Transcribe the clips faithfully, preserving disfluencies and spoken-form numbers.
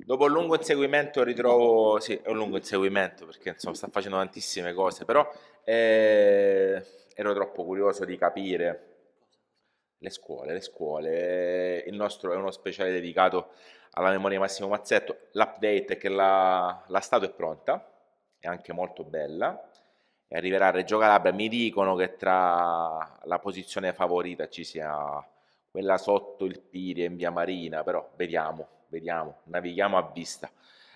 Dopo un lungo inseguimento ritrovo, sì, è un lungo inseguimento perché insomma sta facendo tantissime cose, però eh, ero troppo curioso di capire le scuole, le scuole. Il nostro è uno speciale dedicato alla memoria di Massimo Mazzetto. L'update è che la, la statua è pronta, è anche molto bella e arriverà a Reggio Calabria. Mi dicono che tra la posizione favorita ci sia quella sotto il Pirie in via Marina, però vediamo, vediamo, navighiamo a vista.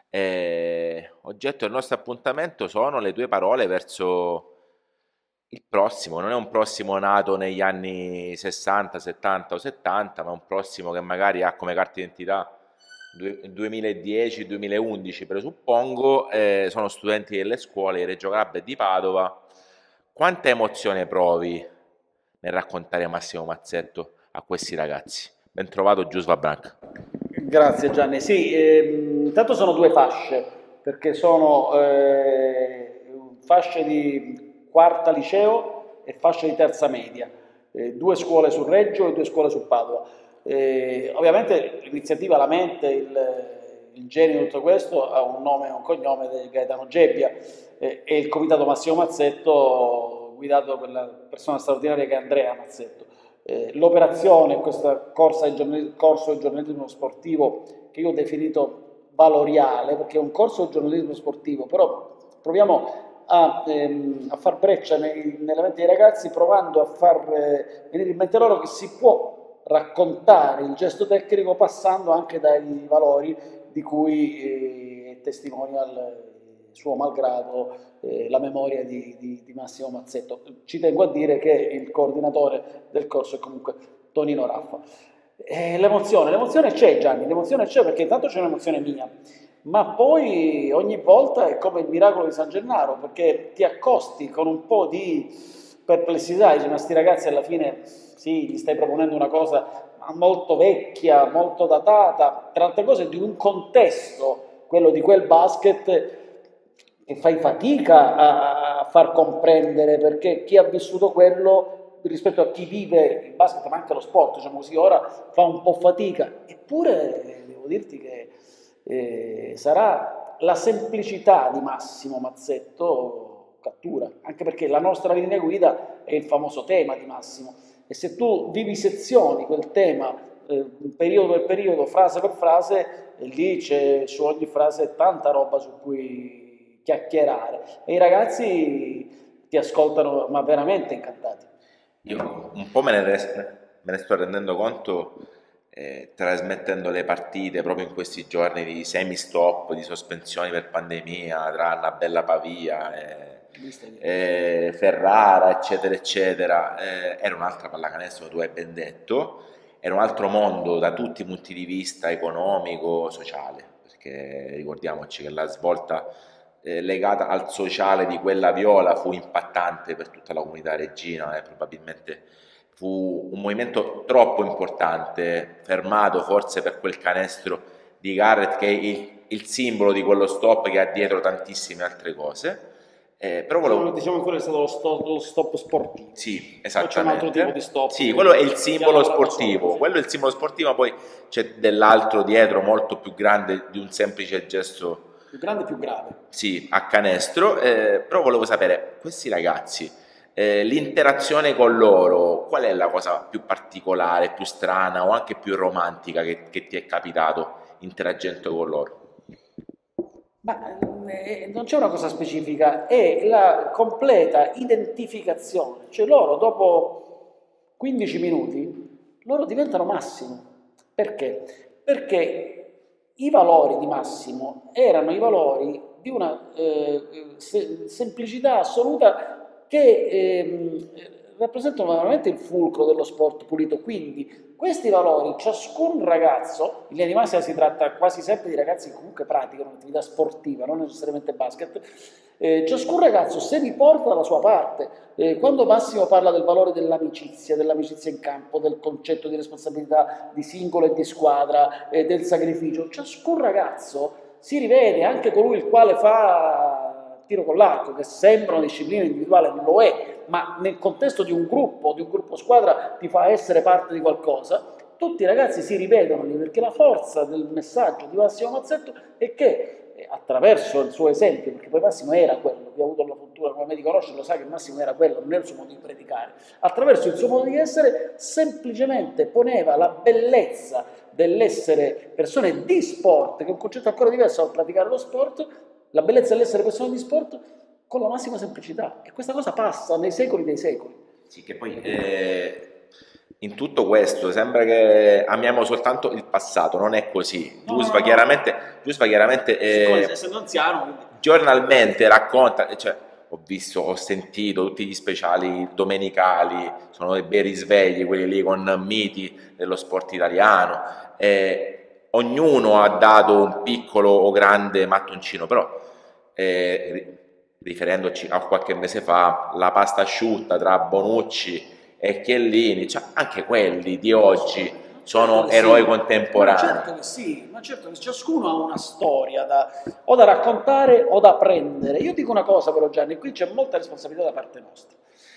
Eh, oggetto del nostro appuntamento sono le tue parole verso il prossimo, non è un prossimo nato negli anni sessanta, settanta o settanta, ma un prossimo che magari ha come carta d'identità duemiladieci duemilaundici, presuppongo, eh, sono studenti delle scuole di Reggio Calabria e di Padova. Quanta emozione provi nel raccontare Massimo Mazzetto a questi ragazzi? Ben trovato Giusva Branca. Grazie Gianni. Sì, ehm, intanto sono due fasce, perché sono eh, fasce di quarta liceo e fasce di terza media, eh, due scuole su Reggio e due scuole su Padova. Eh, ovviamente l'iniziativa, la mente, il, il genio di tutto questo ha un nome e un cognome di Gaetano Gebbia, eh, e il comitato Massimo Mazzetto guidato da quella persona straordinaria che è Andrea Mazzetto. Eh, l'operazione, questa corsa di corso di giornalismo sportivo che io ho definito valoriale, perché è un corso di giornalismo sportivo, però proviamo a, ehm, a far breccia nei, nella mente dei ragazzi, provando a far eh, venire in mente loro che si può raccontare il gesto tecnico passando anche dai valori di cui eh, è testimonial suo malgrado eh, la memoria di, di, di Massimo Mazzetto. Ci tengo a dire che il coordinatore del corso è comunque Tonino Raffa. Eh, l'emozione, l'emozione c'è Gianni, l'emozione c'è perché intanto c'è un'emozione mia, ma poi ogni volta è come il miracolo di San Gennaro, perché ti accosti con un po' di perplessità, dici, ma sti ragazzi alla fine sì, gli stai proponendo una cosa molto vecchia, molto datata, tra altre cose di un contesto, quello di quel basket, che fai fatica a, a far comprendere, perché chi ha vissuto quello rispetto a chi vive il basket, ma anche lo sport, diciamo così, ora fa un po' fatica. Eppure devo dirti che eh, sarà la semplicità di Massimo Mazzetto cattura, anche perché la nostra linea guida è il famoso tema di Massimo, e se tu vivisezioni quel tema eh, periodo per periodo, frase per frase, e lì c'è su ogni frase tanta roba su cui chiacchierare, e i ragazzi ti ascoltano ma veramente incantati. Io un po' me ne, res- me ne sto rendendo conto eh, trasmettendo le partite proprio in questi giorni di semi-stop, di sospensioni per pandemia tra Annabella Pavia e, e Ferrara, eccetera, eccetera. Eh, era un'altra pallacanestro, tu hai ben detto, era un altro mondo da tutti i punti di vista economico, sociale, perché ricordiamoci che la svolta eh, legata al sociale di quella viola fu impattante per tutta la comunità reggina e probabilmente fu un movimento troppo importante, fermato forse per quel canestro di Garrett che è il, il simbolo di quello stop che ha dietro tantissime altre cose. Eh, però volevo... Diciamo che quello è stato lo stop, lo stop sportivo. Sì, Poi c'è un altro tipo esattamente. di stop. Sì, quello è il simbolo sportivo, quello è il simbolo sportivo, ma poi c'è dell'altro dietro molto più grande di un semplice gesto. Più grande e più grave. Sì, a canestro, eh, però volevo sapere, questi ragazzi, eh, l'interazione con loro, qual è la cosa più particolare, più strana o anche più romantica che, che ti è capitato interagendo con loro? Ma eh, non c'è una cosa specifica, è la completa identificazione, cioè loro dopo quindici minuti, loro diventano Massimo. Perché? Perché i valori di Massimo erano i valori di una eh, se- semplicità assoluta che ehm, rappresentano veramente il fulcro dello sport pulito. Quindi questi valori, ciascun ragazzo, in linea di massima si tratta quasi sempre di ragazzi che comunque praticano un'attività sportiva, non necessariamente basket, eh, ciascun ragazzo se li porta dalla sua parte. Eh, quando Massimo parla del valore dell'amicizia, dell'amicizia in campo, del concetto di responsabilità di singolo e di squadra, eh, del sacrificio, ciascun ragazzo si rivede, anche colui il quale fa tiro con l'arco, che sembra una disciplina individuale, non lo è, ma nel contesto di un gruppo, di un gruppo squadra, ti fa essere parte di qualcosa, tutti i ragazzi si rivedono lì, perché la forza del messaggio di Massimo Mazzetto è che attraverso il suo esempio, perché poi Massimo era quello, chi ha avuto la fortuna come me di conoscere lo sa che Massimo era quello, non era il suo modo di predicare, attraverso il suo modo di essere semplicemente poneva la bellezza dell'essere persone di sport, che è un concetto ancora diverso dal praticare lo sport, la bellezza dell'essere persone di sport con la massima semplicità, e questa cosa passa nei secoli dei secoli. Sì, che poi eh, in tutto questo sembra che amiamo soltanto il passato, non è così. No, Giusva no, no. chiaramente, Giusva chiaramente eh, Essendo anziano, quindi. giornalmente racconta, cioè, ho visto, ho sentito tutti gli speciali domenicali, sono dei bei risvegli, quelli lì con miti dello sport italiano, eh, ognuno ha dato un piccolo o grande mattoncino, però eh, riferendoci a qualche mese fa, la pasta asciutta tra Bonucci e Chiellini, cioè anche quelli di oggi sono certo eroi sì. contemporanei. Ma certo che sì, ma certo che ciascuno ha una storia da, o da raccontare o da prendere. Io dico una cosa però Gianni, qui c'è molta responsabilità da parte nostra.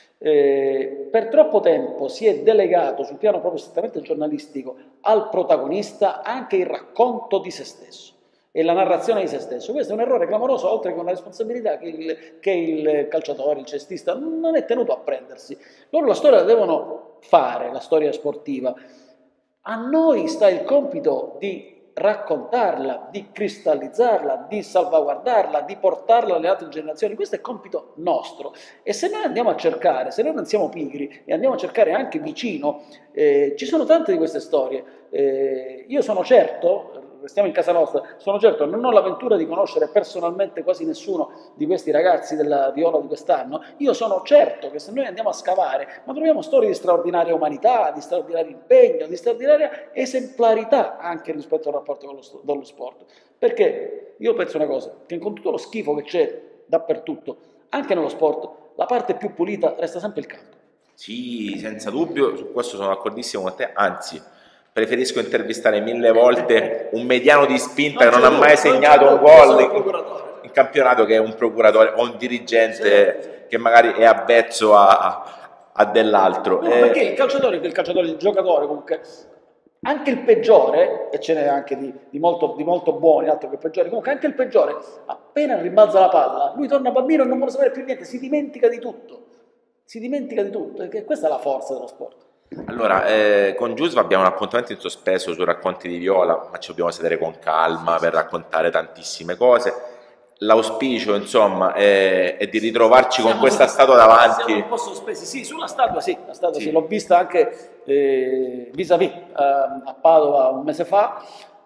Eh, per troppo tempo si è delegato sul piano proprio strettamente giornalistico al protagonista anche il racconto di se stesso e la narrazione di se stesso. Questo è un errore clamoroso, oltre che una responsabilità che il, che il calciatore, il cestista non è tenuto a prendersi. Loro la storia la devono fare, la storia sportiva. A noi sta il compito di raccontarla, di cristallizzarla, di salvaguardarla, di portarla alle altre generazioni. Questo è compito nostro. E se noi andiamo a cercare, se noi non siamo pigri e andiamo a cercare anche vicino, eh, ci sono tante di queste storie. Eh, io sono certo, restiamo in casa nostra, sono certo, non ho l'avventura di conoscere personalmente quasi nessuno di questi ragazzi della Viola di quest'anno, io sono certo che se noi andiamo a scavare, ma troviamo storie di straordinaria umanità, di straordinario impegno, di straordinaria esemplarità anche rispetto al rapporto con lo, con lo sport. Perché io penso una cosa, che con tutto lo schifo che c'è dappertutto, anche nello sport, la parte più pulita resta sempre il campo. Sì, senza dubbio, su questo sono d'accordissimo con te, anzi preferisco intervistare mille volte un mediano di spinta non che non ha mai segnato un gol in, in campionato che un procuratore o un dirigente sì, sì. che magari è avvezzo a, a dell'altro. No, eh, perché il calciatore, il calciatore, il giocatore comunque, anche il peggiore, e ce n'è anche di, di, molto, di molto buoni, altro che peggiori, comunque anche il peggiore, appena rimbalza la palla, lui torna bambino e non vuole sapere più niente, si dimentica di tutto, si dimentica di tutto, perché questa è la forza dello sport. Allora, eh, con Giusva abbiamo un appuntamento in sospeso sui racconti di Viola, ma ci dobbiamo sedere con calma per raccontare tantissime cose. L'auspicio, insomma, è, è di ritrovarci siamo con questa su, statua davanti. Siamo un po' sospesi, sì, sulla statua sì, la statua sì, sì l'ho vista anche eh, vis-à-vis eh, a Padova un mese fa.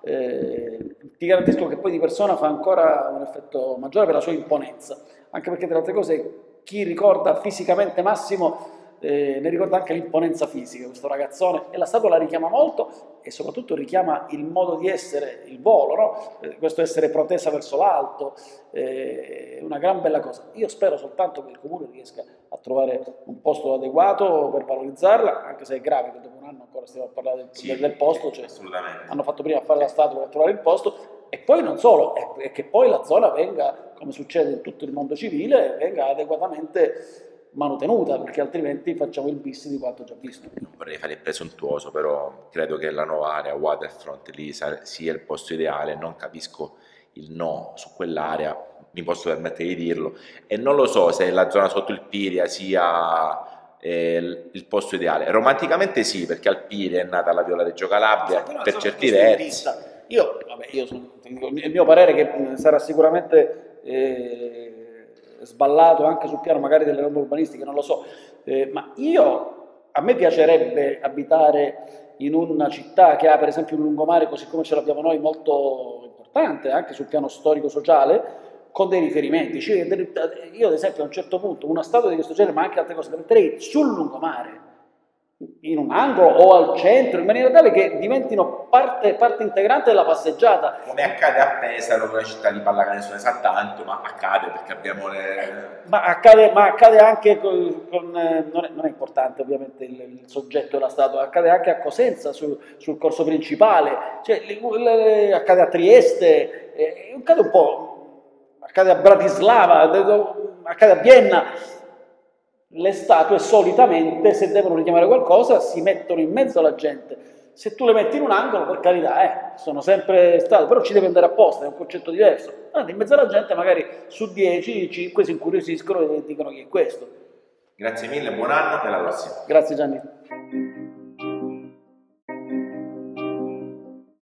Eh, ti garantisco che poi di persona fa ancora un effetto maggiore per la sua imponenza, anche perché tra le altre cose chi ricorda fisicamente Massimo Eh, ne ricorda anche l'imponenza fisica, questo ragazzone, e la statua la richiama molto e soprattutto richiama il modo di essere, il volo, no? eh, questo essere protesa verso l'alto, è eh, una gran bella cosa. Io spero soltanto che il Comune riesca a trovare un posto adeguato per valorizzarla, anche se è grave che dopo un anno ancora stiamo a parlare del, sì, del posto, cioè, hanno fatto prima a fare la statua per trovare il posto, e poi non solo, è, è che poi la zona venga, come succede in tutto il mondo civile, venga adeguatamente manutenuta, perché altrimenti facciamo il bis di quanto già visto. Non vorrei fare il presuntuoso, però credo che la nuova area Waterfront lì sia il posto ideale, non capisco il no su quell'area, mi posso permettere di dirlo, e non lo so se la zona sotto il Piria sia eh, il posto ideale. Romanticamente sì, perché al Piria è nata la Viola Reggio Calabria, sì, per certi versi. Io, vabbè, io sono, il mio parere è che sarà sicuramente eh, sballato anche sul piano magari delle norme urbanistiche, non lo so, eh, ma io, a me piacerebbe abitare in una città che ha per esempio un lungomare così come ce l'abbiamo noi, molto importante anche sul piano storico-sociale, con dei riferimenti. Cioè, io ad esempio a un certo punto una statua di questo genere, ma anche altre cose, le metterei sul lungomare, in un angolo o al centro, in maniera tale che diventino parte, parte integrante della passeggiata. Come accade a Pesaro, una città di pallacanestro ne sa tanto, ma accade perché abbiamo le... Ma accade, ma accade anche con... con non, è, non è importante ovviamente il, il soggetto della statua, accade anche a Cosenza, sul, sul corso principale, cioè, le, le, accade a Trieste, eh, accade un po', accade a Bratislava, accade a Vienna. Le statue solitamente, se devono richiamare qualcosa, si mettono in mezzo alla gente, Se tu le metti in un angolo, per carità, eh, sono sempre stato, però ci deve andare apposta, è un concetto diverso. Allora, in mezzo alla gente magari su dieci, cinque si incuriosiscono e dicono chi è questo. Grazie mille, buon anno e alla prossima. Grazie Gianni.